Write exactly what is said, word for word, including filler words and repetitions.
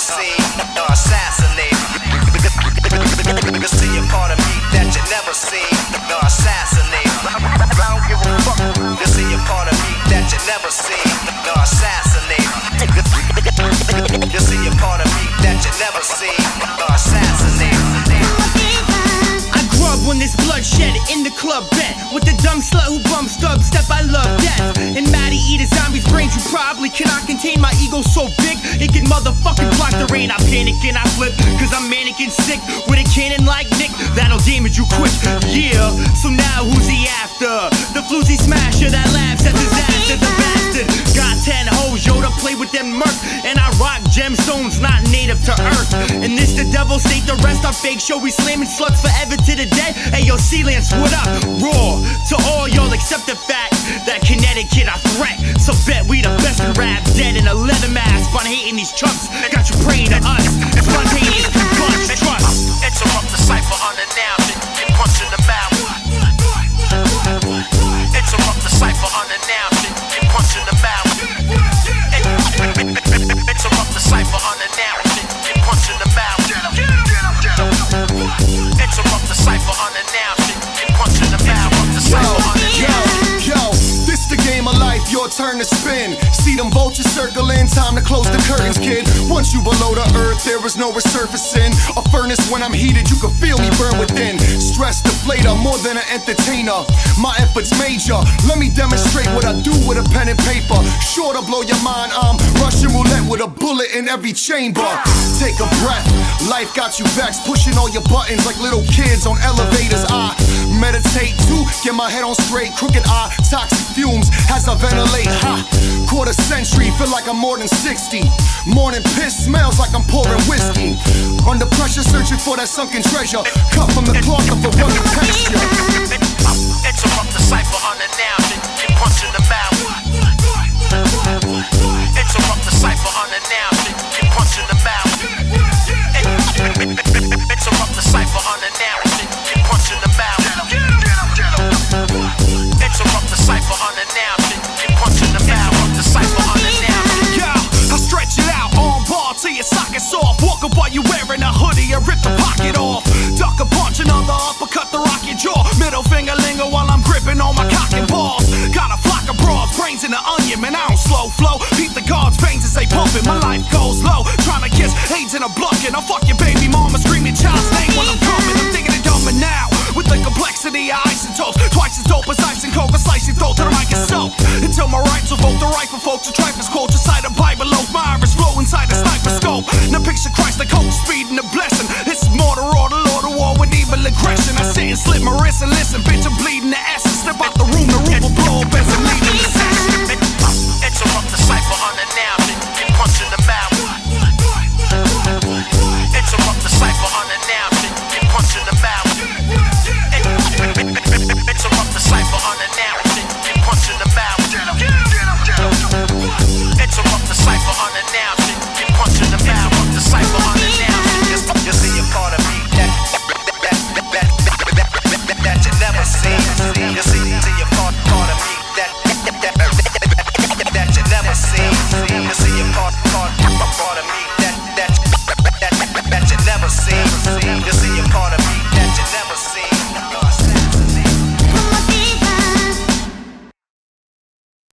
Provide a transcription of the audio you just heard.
seen or assassinate. You see a part of me that you never seen or assassinate. I don't give a fuck. You see a part of me that you never seen or assassinate. You see a part of me that you never seen or assassinate. I grew up when this bloodshed in the club bed with the dumb slut who bumps dubstep. I love death and Maddie eat a zombie's brains. You probably cannot contain my ego so big it can motherfucking block the rain. I panic and I flip cause I'm manic and sick with a cannon like Nick that'll damage you quick. Yeah, so now who's he after? The floozy smasher that laughs at disaster. The bastard got ten hoes, yo, to play with them murk. And I rock gemstones not native to earth. And this the devil state, the rest are fake. Show we slamming slugs forever to the dead. Hey yo, Sealance, what up? Raw to all y'all except the fact that Connecticut a threat. So bet we the best in rap, dead in a leather mask. Fun hating these chumps, got you praying to us. Spontaneous bunch trust. Interrupt the cipher unannounced, get punched in the mouth. Interrupt the cipher unannounced, get punched in the mouth. Interrupt the cipher unannounced, get punched in the mouth. Interrupt the cipher unannounced, get punched in the mouth. Yo, yo, this the game of life, your turn to spin. See them vultures circling, time to close the curtains, kid. Once you below the earth, there is no resurfacing. A furnace when I'm heated, you can feel me burn within. Stress deflator, more than an entertainer. My efforts major, let me demonstrate what I do with a pen and paper. Sure to blow your mind, I'm Russian roulette with a bullet in every chamber. Take a breath, life got you vexed, pushing all your buttons like little kids on elevators. I meditate too, get my head on straight, crooked eye, toxic fumes as I ventilate. Ha, quarter century, feel like I'm more than sixty. Morning piss smells like I'm pouring whiskey. Under pressure, searching for that sunken treasure, cut from the cloth of a rugged texture. Interrupt the cipher unannounced, get punched in the mouth. Interrupt the cipher unannounced, get punched in the mouth. Interrupt the cipher unannounced, get punched in the mouth. Interrupt the cipher unannounced, get punched in the mouth. The cipher unannounced. Yo, I stretch it out on bar till your sockets off. Walk up while you wearing a hoodie and rip the pocket off. Duck a punch, another uppercut to rock your jaw. Middle finger linger while I'm gripping on my cock and balls. Got a flock of broads, brains in the onion, man, I don't slow flow. Peep the guards, veins as they pumping, my life goes low. Trying to kiss AIDS in a bucket, I'll fuck your baby mama, screaming child's name when I'm coming. I'm thinking of dumbing now, with the complexity of isotopes. Twice as dope as ice and coke, a slice your throat to the mic itself. Until my rights will vote the right for folks to tripe as quotes inside a Bible loaf. My